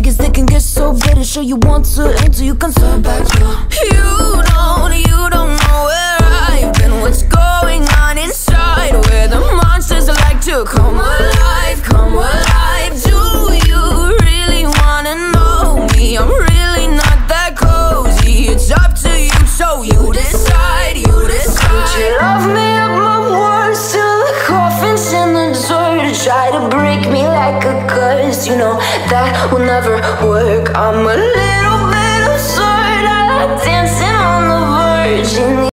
cookies, they can get so bitter. Sure you want to until you can turn back. You don't know where I've been, what's going on inside, where the monsters like to come alive, come alive. Do you really wanna know me? I'm really not that cozy. It's up to you, so you decide, you decide. Would you love me at my worst till the coffin's in the dirt? Try to break me like a curse, you know that will never work. I'm a little bit absurd, I like dancing on the verge.